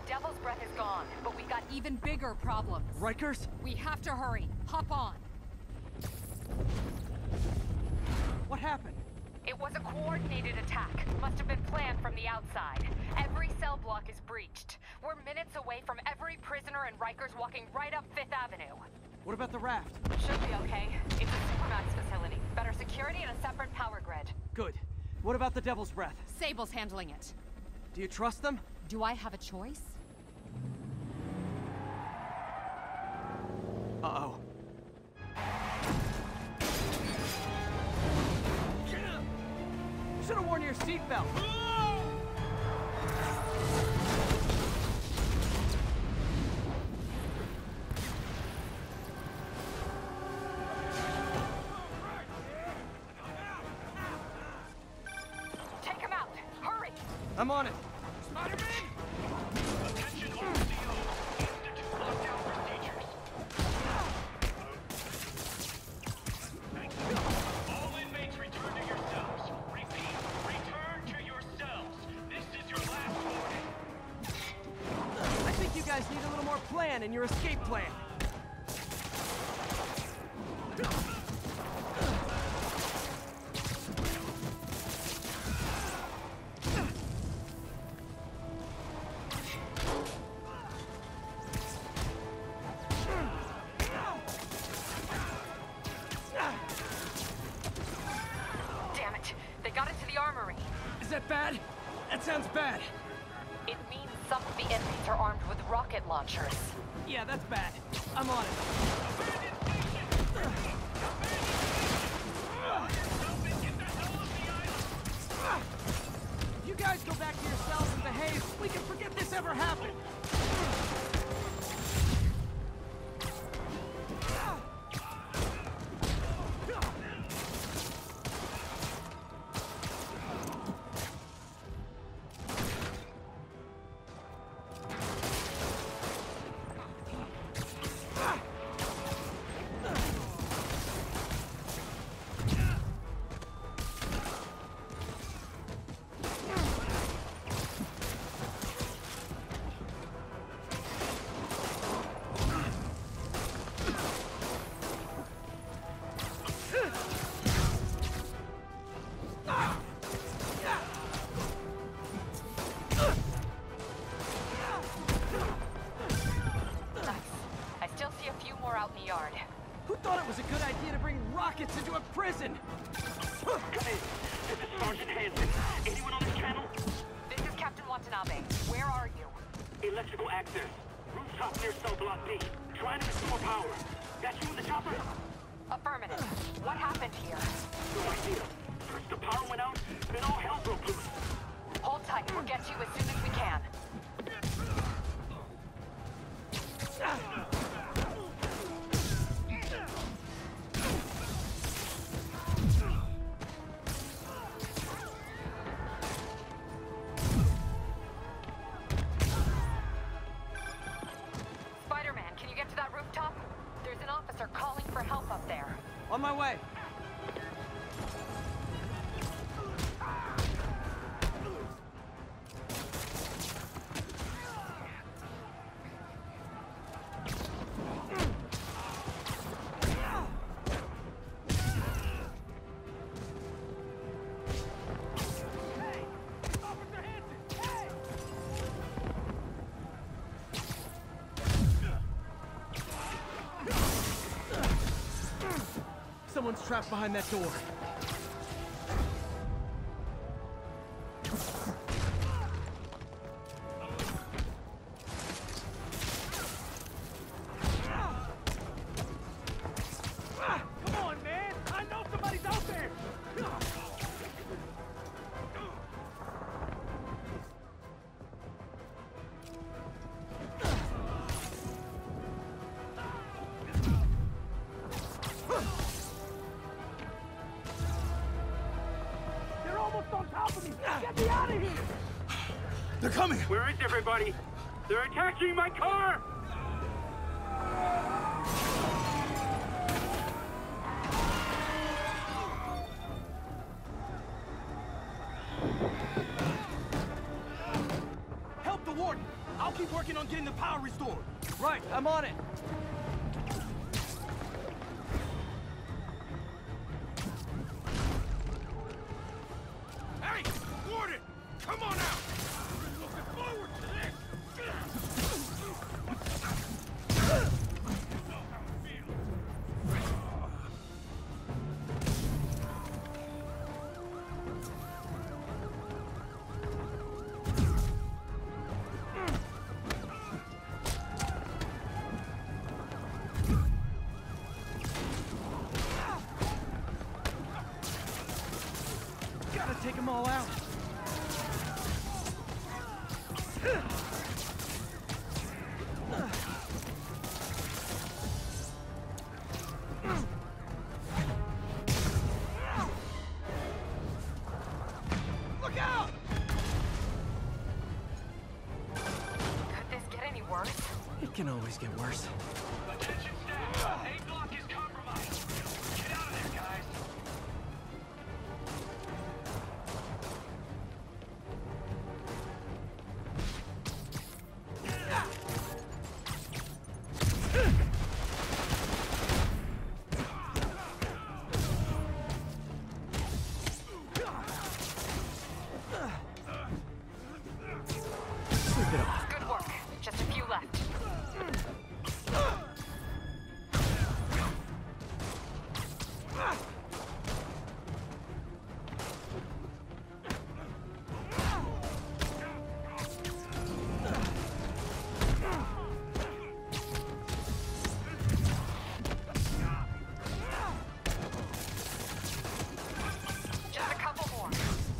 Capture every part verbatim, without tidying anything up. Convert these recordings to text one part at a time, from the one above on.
Devil's Breath is gone, but we got even bigger problems. Rikers? We have to hurry. Hop on. What happened? It was a coordinated attack. Must have been planned from the outside. Every cell block is breached. We're minutes away from every prisoner and Rikers walking right up Fifth Avenue. What about the raft? Should be okay. It's a Supermax facility. Better security and a separate power grid. Good. What about the Devil's Breath? Sable's handling it. Do you trust them? Do I have a choice? Uh-oh. Should have worn your seatbelt. Take him out! Hurry! I'm on it. Spider-Man! Attention all C Os. Institute lockdown procedures. All inmates return to your cells. Repeat, return to your cells. This is your last warning. I think you guys need a little more plan in your escape plan. Damn it! They got into the armory. Is that bad? That sounds bad. It means some of the inmates are armed with rocket launchers. Yeah, that's bad. I'm on it. If you guys go back to your cells and behave, we can forget this ever happened. Who thought it was a good idea to bring rockets into a prison? Come in. This is Sergeant Hansen. Anyone on this channel? This is Captain Watanabe. Where are you? Electrical access. Rooftop near cell block B. Trying to restore power. That's you in the chopper? Affirmative. What happened here? No idea. First the power went out, then all hell broke loose. Hold tight. We'll get to you as soon as we can. Spider-Man, can you get to that rooftop? There's an officer calling for help up there. On my way. Someone's trapped behind that door. Come on, man! I know somebody's out there! Get me out of here! They're coming! Where is everybody? They're attacking my car! Help the warden! I'll keep working working on getting the power restored. Right, I'm on it. Hey, Gordon! Come on out! We're looking forward to this! Gotta take them all out. Look out! Could this get any worse? It can always get worse. Attention staff! A block is compromised. Get out of there, guys. Sleep it off. Good work. Just a few left. Just a couple more.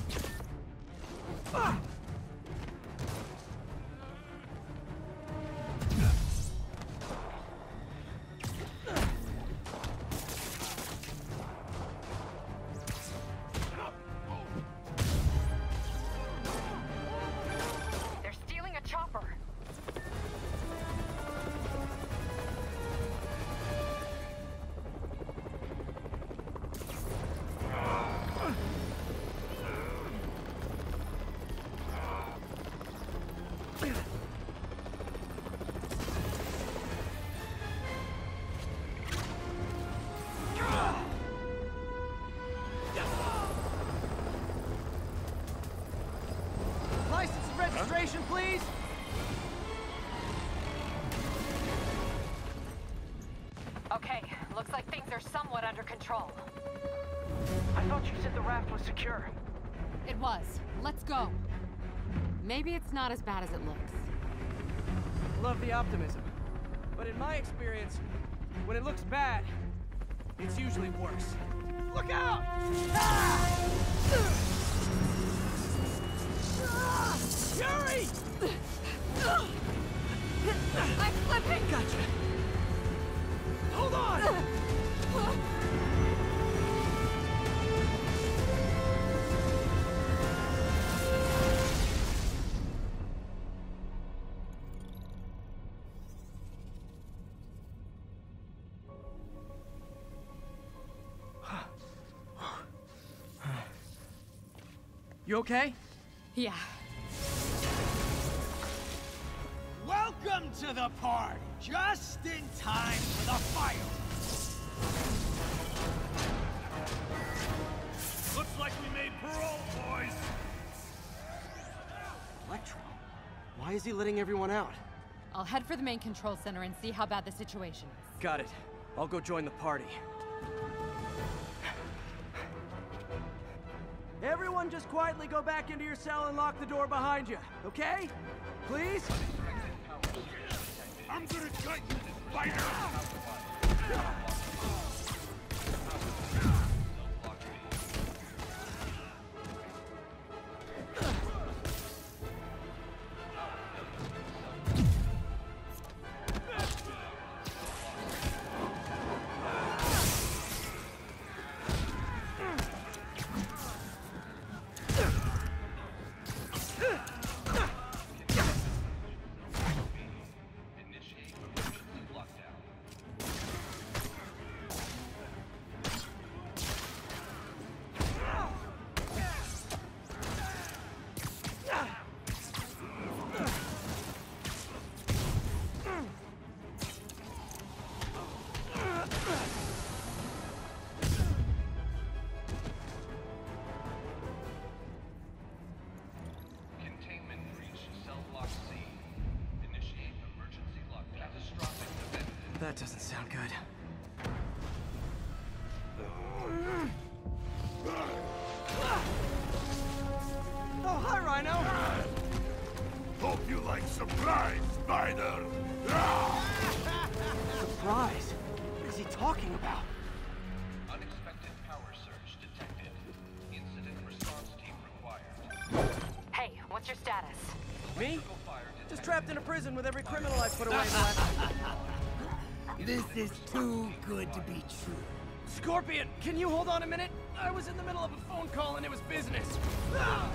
They're stealing a chopper. License and registration, please. Okay, looks like things are somewhat under control. I thought you said the raft was secure. It was. Let's go. Maybe it's not as bad as it looks. Love the optimism. But in my experience, when it looks bad, it's usually worse. Look out! Yuri! I'm slipping! Gotcha. Hold on! You okay? Yeah. Welcome to the party! Just in time for the fire! Looks like we made parole, boys! Electro? Why is he letting everyone out? I'll head for the main control center and see how bad the situation is. Got it. I'll go join the party. Everyone just quietly go back into your cell and lock the door behind you, okay? Please? I'm gonna gut you, spider! that doesn't sound good. Oh, hi, Rhino! Hope you like surprise, Spider! Surprise? What is he talking about? Unexpected power surge detected. Incident response team required. Hey, what's your status? Me? Just trapped in a prison with every criminal I put away in the last... This is too good to be true. Scorpion, can you hold on a minute? I was in the middle of a phone call and it was business. Ah!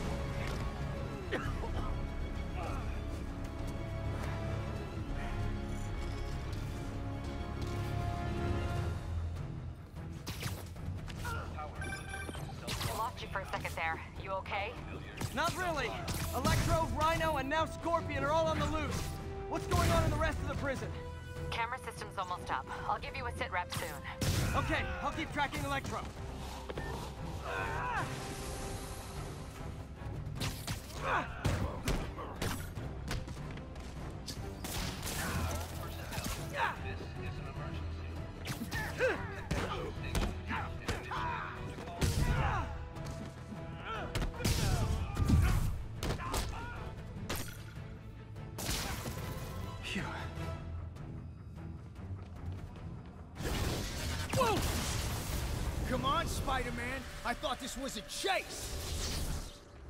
Lost you for a second there. You okay? Not really. Electro, Rhino, and now Scorpion are all on the loose. What's going on in the rest of the prison? Camera system's almost up. I'll give you a sit rep soon. Okay, I'll keep tracking Electro. Ah! Ah! This is an emergency. Phew. Whoa! Come on, Spider-Man. I thought this was a chase.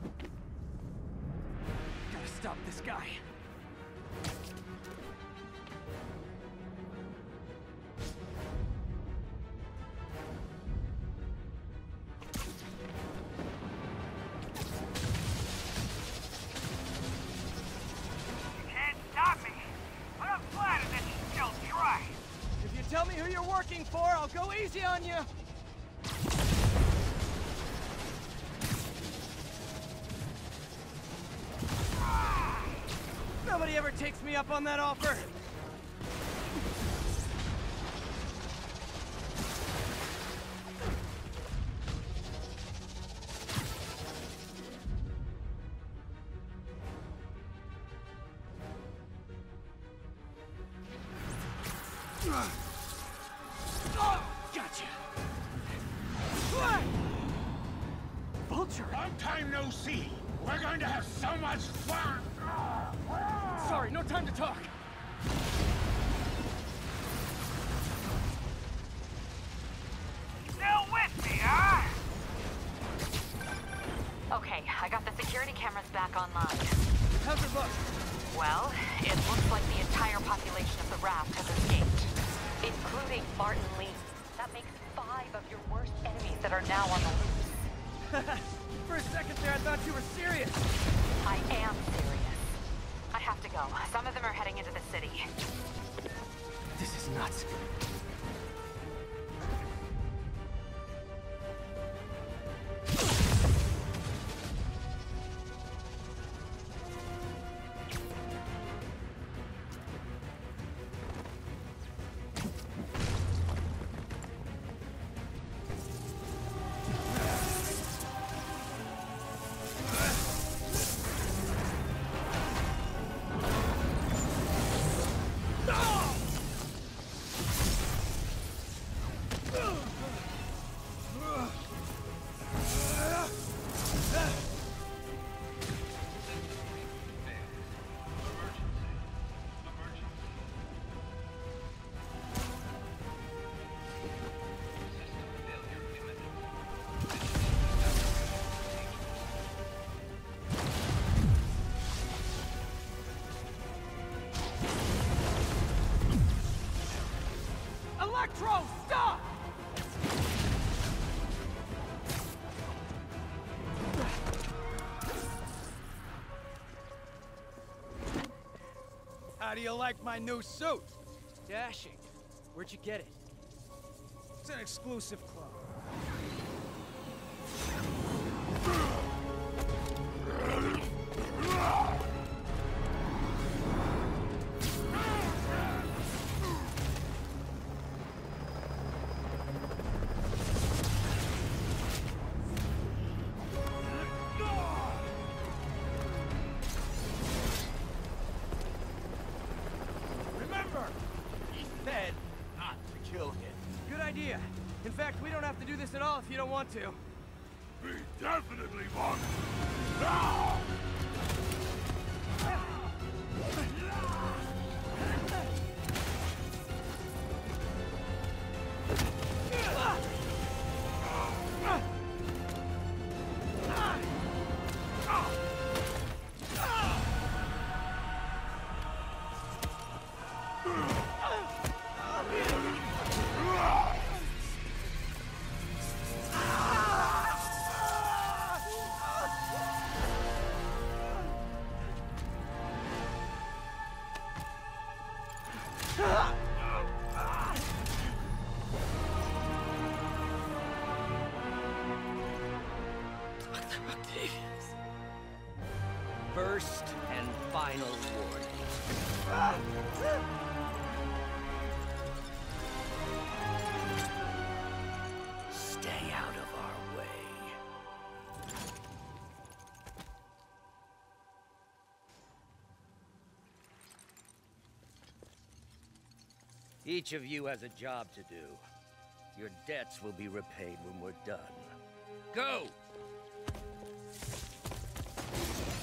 Gotta stop this guy. Can't stop me, but I'm flattered that you still try. If you tell me who you're working for, I'll go easy on you. Nobody ever takes me up on that offer. Oh, gotcha. Vulture. Long time no see. We're going to have so much fun! Sorry, no time to talk. Still with me, huh? Okay, I got the security cameras back online. How's it look? Well, it looks like the entire population of the raft has escaped, including Martin Lee. That makes five of your worst enemies that are now on the loose. For a second there, I thought you were serious. I am serious. I have to go. Some of them are heading into the city. This is nuts. Electro, stop! How do you like my new suit? Dashing. Where'd you get it? It's an exclusive club. Remember, he's dead. We don't have to do this at all if you don't want to. We definitely want it. Now! First and final warning. Stay out of our way. Each of you has a job to do. Your debts will be repaid when we're done. Go!